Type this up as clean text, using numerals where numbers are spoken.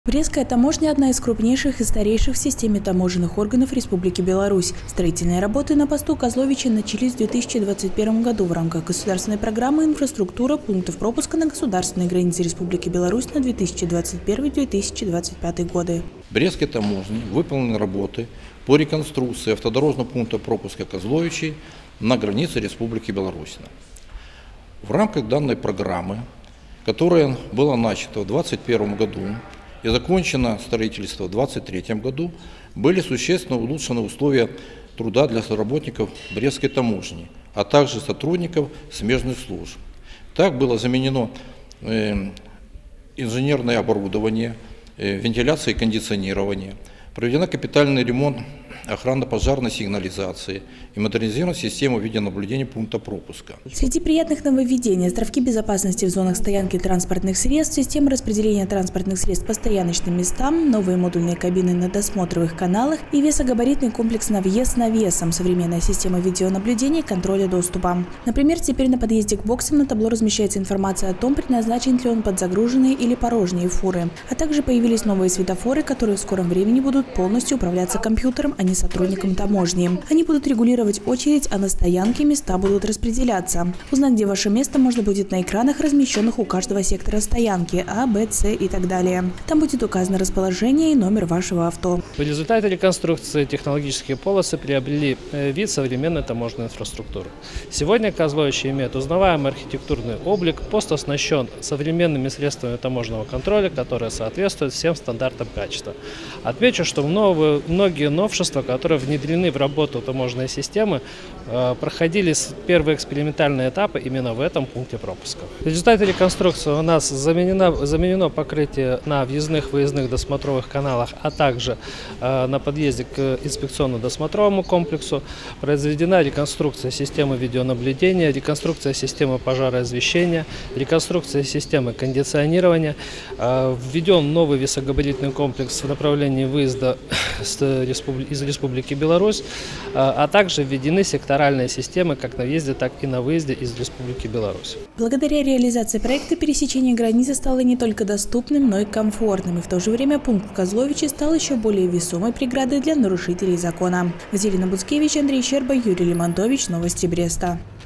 Брестская таможня – одна из крупнейших и старейших в системе таможенных органов Республики Беларусь. Строительные работы на посту Козловичи начались в 2021 году в рамках государственной программы «Инфраструктура пунктов пропуска на государственной границе Республики Беларусь на 2021-2025 годы». В Брестской таможне выполнены работы по реконструкции автодорожного пункта пропуска Козловичи на границе Республики Беларусь. В рамках данной программы, которая была начата в 2021 году, и закончено строительство в 2023 году, были существенно улучшены условия труда для работников Брестской таможни, а также сотрудников смежных служб. Так было заменено инженерное оборудование, вентиляция и кондиционирование, проведен капитальный ремонт охранно-пожарной сигнализации и модернизирована система видеонаблюдения пункта пропуска. Среди приятных нововведений – островки безопасности в зонах стоянки транспортных средств, система распределения транспортных средств по стояночным местам, новые модульные кабины на досмотровых каналах и весогабаритный комплекс на въезд с навесом, современная система видеонаблюдения и контроля доступа. Например, теперь на подъезде к боксам на табло размещается информация о том, предназначен ли он под загруженные или порожние фуры. А также появились новые светофоры, которые в скором времени будут полностью управляться компьютером, а не сотрудникам таможни. Они будут регулировать очередь, а на стоянке места будут распределяться. Узнать, где ваше место, можно будет на экранах, размещенных у каждого сектора стоянки А, Б, С и так далее. Там будет указано расположение и номер вашего авто. В результате реконструкции технологические полосы приобрели вид современной таможенной инфраструктуры. Сегодня Козловичи имеют узнаваемый архитектурный облик, пост оснащен современными средствами таможенного контроля, которые соответствуют всем стандартам качества. Отмечу, что многие новшества, которые внедрены в работу таможенной системы, проходили первые экспериментальные этапы именно в этом пункте пропуска. В результате реконструкции у нас заменено покрытие на въездных-выездных досмотровых каналах, а также на подъезде к инспекционно-досмотровому комплексу. Произведена реконструкция системы видеонаблюдения, реконструкция системы пожароосвещения, реконструкция системы кондиционирования. Введен новый весогабаритный комплекс в направлении выезда из Республики Беларусь, а также введены секторальные системы как на въезде, так и на выезде из Республики Беларусь. Благодаря реализации проекта пересечение границы стало не только доступным, но и комфортным. И в то же время пункт Козловичи стал еще более весомой преградой для нарушителей закона. Василина Буцкевич, Андрей Щерба, Юрий Лимонтович. Новости Бреста.